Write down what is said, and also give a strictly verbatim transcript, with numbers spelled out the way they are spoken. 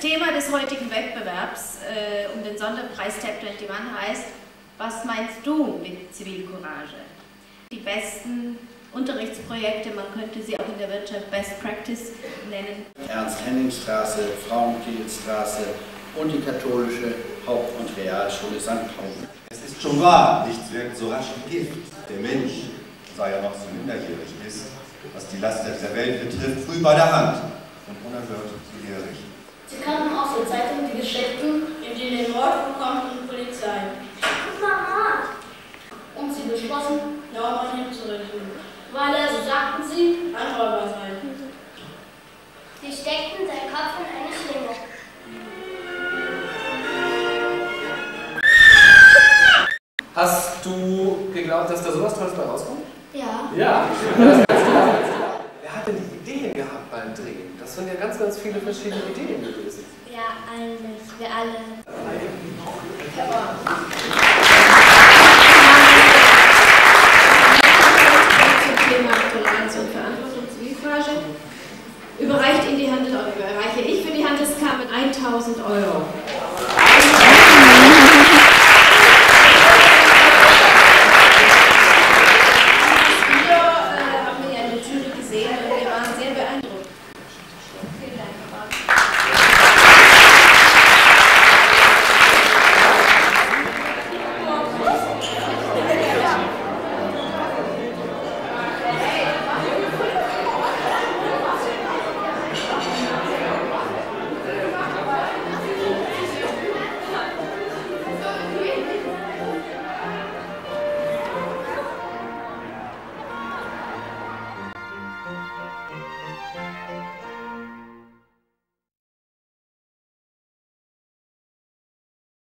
Thema des heutigen Wettbewerbs äh, um den Sonderpreis Tap einundzwanzig heißt: Was meinst du mit Zivilcourage? Die besten Unterrichtsprojekte, man könnte sie auch in der Wirtschaft Best Practice nennen. Ernst-Henning-Straße, Frauenkielstraße und die katholische Haupt- und Realschule Sankt Pauli. Es ist schon wahr, nichts wirkt so rasch wie Gift. Der Mensch, sei er noch so minderjährig ist, was die Laster dieser Welt betrifft, früh bei der Hand und unerhört gehörig. Sie kannten aus der Zeitung die Geschichten, in denen Mord vorkommt und Polizei. Guck mal, Mord! Und sie beschlossen, Naumann hinzurichten, weil er, so sagten sie, ein Räuber sei. Sie steckten seinen Kopf in eine Schlinge. Hast du geglaubt, dass da sowas Tolles bei rauskommt? Ja. Ja, das ist ganz klar. Wer hat denn die Ideen gehabt beim Drehen? Das sind ja ganz, ganz viele verschiedene Ideen gewesen. Ja, eigentlich. Wir alle. Ja,